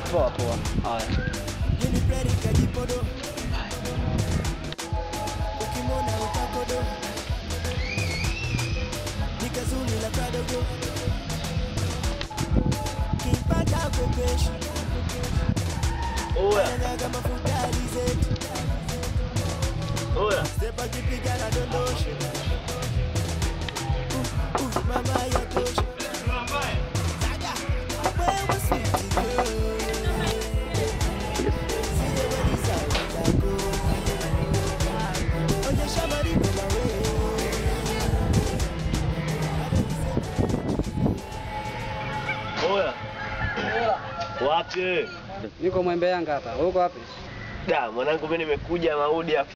Poa poa. Haya. Oya. Oya. Oya. Wapi? Niko Mwembe Yanga hapa. Uko wapi? Da, mwanangu mimi nimekuja Maudi hapa.